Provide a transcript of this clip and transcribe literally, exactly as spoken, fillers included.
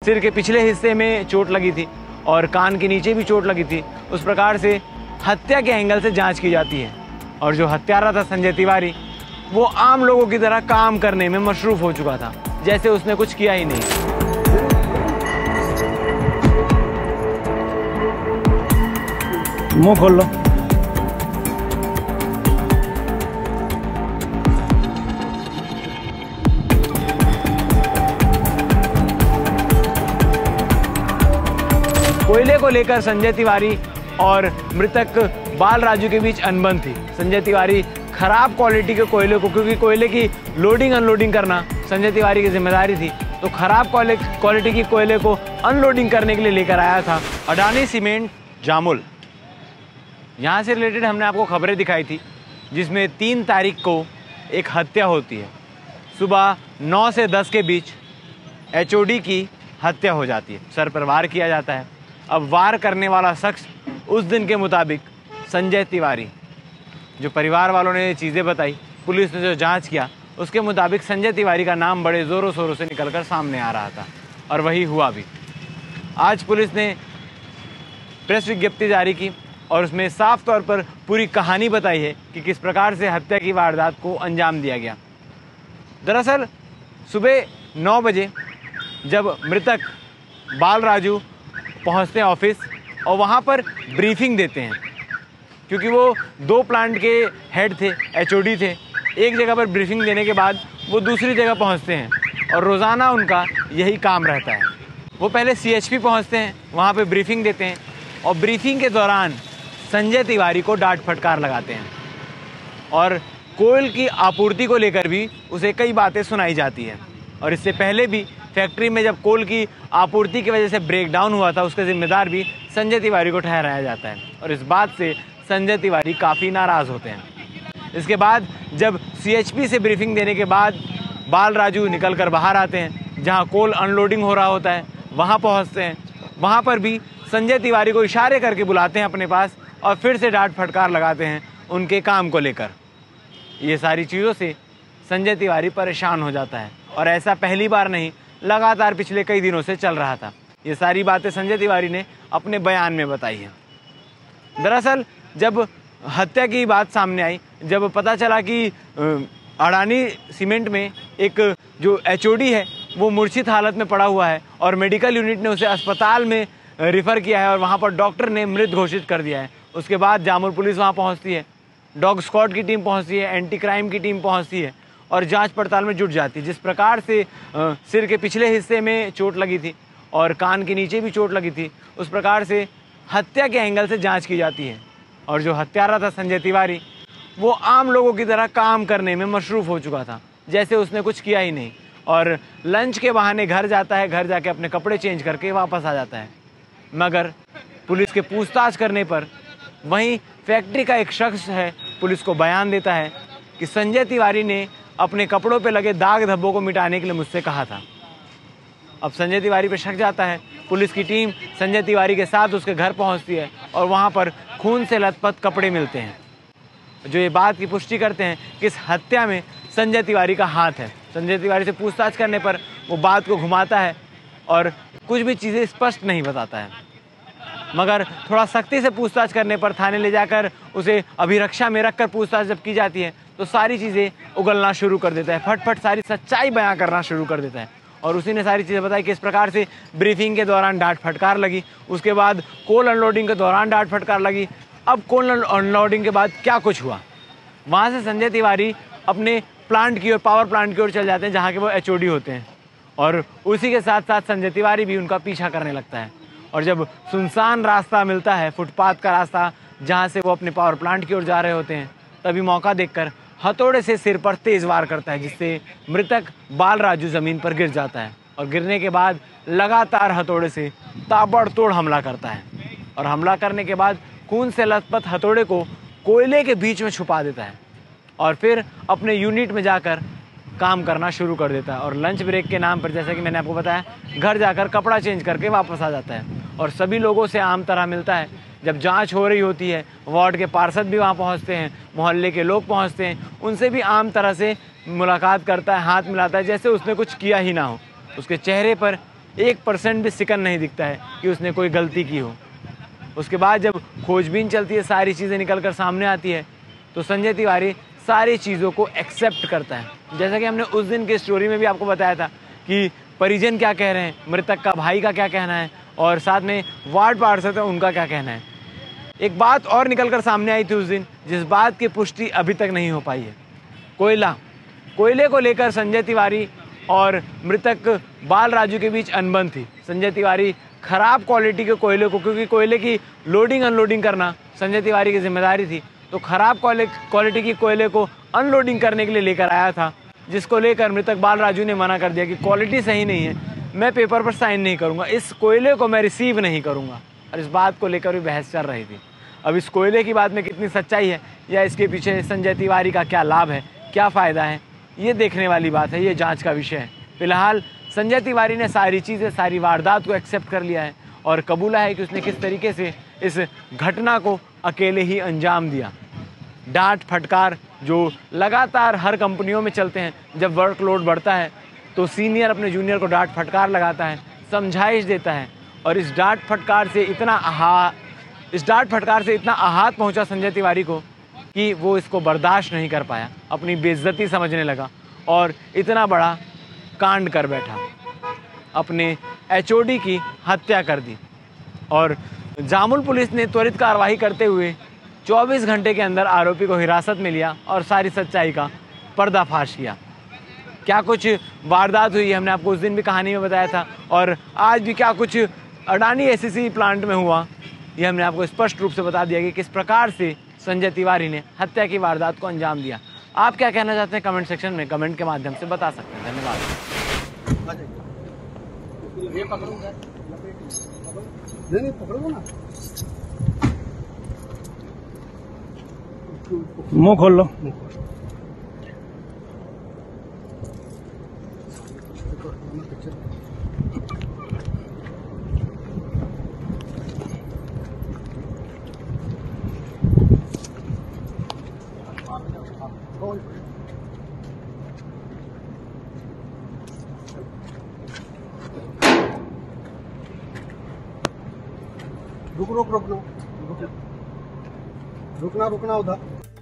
सिर के पिछले हिस्से में चोट लगी थी और कान के नीचे भी चोट लगी थी। उस प्रकार से हत्या के एंगल से जांच की जाती है। और जो हत्यारा था संजय तिवारी, वो आम लोगों की तरह काम करने में मशरूफ हो चुका था, जैसे उसने कुछ किया ही नहीं। मुंह खोल लो। कोयले को लेकर संजय तिवारी और मृतक बाल राजू के बीच अनबन थी। संजय तिवारी खराब क्वालिटी के कोयले को, क्योंकि कोयले की लोडिंग अनलोडिंग करना संजय तिवारी की जिम्मेदारी थी, तो खराब क्वालिटी की कोयले को अनलोडिंग करने के लिए लेकर आया था अडानी सीमेंट जामुल। यहाँ से रिलेटेड हमने आपको खबरें दिखाई थी, जिसमें तीन तारीख को एक हत्या होती है। सुबह नौ से दस के बीच एच ओ डी की हत्या हो जाती है, सर पर वार किया जाता है। अब वार करने वाला शख्स उस दिन के मुताबिक संजय तिवारी, जो परिवार वालों ने चीज़ें बताई, पुलिस ने जो जांच किया, उसके मुताबिक संजय तिवारी का नाम बड़े ज़ोरों शोरों से निकलकर सामने आ रहा था, और वही हुआ भी। आज पुलिस ने प्रेस विज्ञप्ति जारी की और उसमें साफ तौर पर पूरी कहानी बताई है कि किस प्रकार से हत्या की वारदात को अंजाम दिया गया। दरअसल सुबह नौ बजे जब मृतक बाल राजू पहुंचते हैं ऑफिस और वहां पर ब्रीफिंग देते हैं, क्योंकि वो दो प्लांट के हेड थे, एच ओ डी थे। एक जगह पर ब्रीफिंग देने के बाद वो दूसरी जगह पहुंचते हैं और रोज़ाना उनका यही काम रहता है। वो पहले सी एच पी पहुंचते हैं, वहां पे ब्रीफिंग देते हैं और ब्रीफिंग के दौरान संजय तिवारी को डांट फटकार लगाते हैं और कोयल की आपूर्ति को लेकर भी उसे कई बातें सुनाई जाती हैं। और इससे पहले भी फैक्ट्री में जब कोल की आपूर्ति की वजह से ब्रेकडाउन हुआ था, उसका जिम्मेदार भी संजय तिवारी को ठहराया जाता है और इस बात से संजय तिवारी काफ़ी नाराज़ होते हैं। इसके बाद जब सी एच पी से ब्रीफिंग देने के बाद बाल राजू निकल कर बाहर आते हैं, जहां कोल अनलोडिंग हो रहा होता है, वहां पहुंचते हैं। वहां पर भी संजय तिवारी को इशारे करके बुलाते हैं अपने पास और फिर से डांट फटकार लगाते हैं उनके काम को लेकर। ये सारी चीज़ों से संजय तिवारी परेशान हो जाता है और ऐसा पहली बार नहीं, लगातार पिछले कई दिनों से चल रहा था। ये सारी बातें संजय तिवारी ने अपने बयान में बताई हैं। दरअसल जब हत्या की बात सामने आई, जब पता चला कि अडानी सीमेंट में एक जो एच ओ डी है वो मूर्छित हालत में पड़ा हुआ है और मेडिकल यूनिट ने उसे अस्पताल में रिफ़र किया है और वहाँ पर डॉक्टर ने मृत घोषित कर दिया है। उसके बाद जामुल पुलिस वहाँ पहुँचती है, डॉग स्क्वाड की टीम पहुँचती है, एंटी क्राइम की टीम पहुँचती है और जांच पड़ताल में जुट जाती है। जिस प्रकार से आ, सिर के पिछले हिस्से में चोट लगी थी और कान के नीचे भी चोट लगी थी, उस प्रकार से हत्या के एंगल से जांच की जाती है। और जो हत्यारा था संजय तिवारी, वो आम लोगों की तरह काम करने में मशरूफ़ हो चुका था, जैसे उसने कुछ किया ही नहीं, और लंच के बहाने घर जाता है, घर जाके अपने कपड़े चेंज करके वापस आ जाता है। मगर पुलिस के पूछताछ करने पर वहीं फैक्ट्री का एक शख्स है, पुलिस को बयान देता है कि संजय तिवारी ने अपने कपड़ों पे लगे दाग धब्बों को मिटाने के लिए मुझसे कहा था। अब संजय तिवारी पे शक जाता है। पुलिस की टीम संजय तिवारी के साथ उसके घर पहुंचती है और वहां पर खून से लथपथ कपड़े मिलते हैं, जो ये बात की पुष्टि करते हैं कि इस हत्या में संजय तिवारी का हाथ है। संजय तिवारी से पूछताछ करने पर वो बात को घुमाता है और कुछ भी चीज़ें स्पष्ट नहीं बताता है। मगर थोड़ा सख्ती से पूछताछ करने पर, थाने ले जाकर उसे अभिरक्षा में रखकर पूछताछ जब की जाती है, तो सारी चीज़ें उगलना शुरू कर देता है, फटफट सारी सच्चाई बयां करना शुरू कर देता है। और उसी ने सारी चीज़ें बताई कि इस प्रकार से ब्रीफिंग के दौरान डांट फटकार लगी, उसके बाद कोल अनलोडिंग के दौरान डांट फटकार लगी। अब कोल अनलोडिंग के बाद क्या कुछ हुआ, वहाँ से संजय तिवारी अपने प्लांट की ओर, पावर प्लांट की ओर चल जाते हैं, जहाँ के वो एच ओ डी होते हैं, और उसी के साथ साथ संजय तिवारी भी उनका पीछा करने लगता है। और जब सुनसान रास्ता मिलता है, फुटपाथ का रास्ता, जहाँ से वो अपने पावर प्लांट की ओर जा रहे होते हैं, तभी मौका देखकर हथौड़े से सिर पर तेज वार करता है, जिससे मृतक बाल राजू ज़मीन पर गिर जाता है। और गिरने के बाद लगातार हथौड़े से ताबड़तोड़ हमला करता है और हमला करने के बाद खून से लथपथ हथौड़े को कोयले के बीच में छुपा देता है और फिर अपने यूनिट में जाकर काम करना शुरू कर देता है। और लंच ब्रेक के नाम पर, जैसा कि मैंने आपको बताया, घर जाकर कपड़ा चेंज करके वापस आ जाता है और सभी लोगों से आम तरह मिलता है। जब जांच हो रही होती है, वार्ड के पार्षद भी वहाँ पहुँचते हैं, मोहल्ले के लोग पहुँचते हैं, उनसे भी आम तरह से मुलाकात करता है, हाथ मिलाता है, जैसे उसने कुछ किया ही ना हो। उसके चेहरे पर एक परसेंट भी सिकन नहीं दिखता है कि उसने कोई गलती की हो। उसके बाद जब खोजबीन चलती है, सारी चीज़ें निकल कर सामने आती है, तो संजय तिवारी सारी चीज़ों को एक्सेप्ट करता है। जैसा कि हमने उस दिन की स्टोरी में भी आपको बताया था कि परिजन क्या कह रहे हैं, मृतक का भाई का क्या कहना है और साथ में वार्ड पार्षद है उनका क्या कहना है। एक बात और निकल कर सामने आई थी उस दिन, जिस बात की पुष्टि अभी तक नहीं हो पाई है। कोयला कोयले को लेकर संजय तिवारी और मृतक बाल राजू के बीच अनबन थी। संजय तिवारी खराब क्वालिटी के कोयले को, क्योंकि कोयले की लोडिंग अनलोडिंग करना संजय तिवारी की जिम्मेदारी थी, तो खराब क्वालिटी की कोयले को अनलोडिंग करने के लिए लेकर आया था, जिसको लेकर मृतक बाल राजू ने मना कर दिया कि क्वालिटी सही नहीं है, मैं पेपर पर साइन नहीं करूंगा, इस कोयले को मैं रिसीव नहीं करूंगा। और इस बात को लेकर भी बहस चल रही थी। अब इस कोयले की बात में कितनी सच्चाई है या इसके पीछे संजय तिवारी का क्या लाभ है, क्या फ़ायदा है, ये देखने वाली बात है, ये जांच का विषय है। फिलहाल संजय तिवारी ने सारी चीज़ें, सारी वारदात को एक्सेप्ट कर लिया है और कबूला है कि उसने किस तरीके से इस घटना को अकेले ही अंजाम दिया। डांट फटकार जो लगातार हर कंपनियों में चलते हैं, जब वर्कलोड बढ़ता है तो सीनियर अपने जूनियर को डांट फटकार लगाता है, समझाइश देता है, और इस डांट फटकार से इतना आहा इस डांट फटकार से इतना आहत पहुंचा संजय तिवारी को कि वो इसको बर्दाश्त नहीं कर पाया, अपनी बेइज्जती समझने लगा और इतना बड़ा कांड कर बैठा, अपने एचओडी की हत्या कर दी। और जामुल पुलिस ने त्वरित कार्रवाई करते हुए चौबीस घंटे के अंदर आरोपी को हिरासत में लिया और सारी सच्चाई का पर्दाफाश किया। क्या कुछ वारदात हुई, हमने आपको उस दिन भी कहानी में बताया था, और आज भी क्या कुछ अडानी एसईसी प्लांट में हुआ, ये हमने आपको स्पष्ट रूप से बता दिया कि किस प्रकार से संजय तिवारी ने हत्या की वारदात को अंजाम दिया। आप क्या कहना चाहते हैं कमेंट सेक्शन में कमेंट के माध्यम से बता सकते हैं। धन्यवाद। ये पकड़ूंगा, नहीं नहीं पकड़ूंगा ना, मुंह खोल लो। रुक रुक रुकना रुकना रुकना रुकना उधर।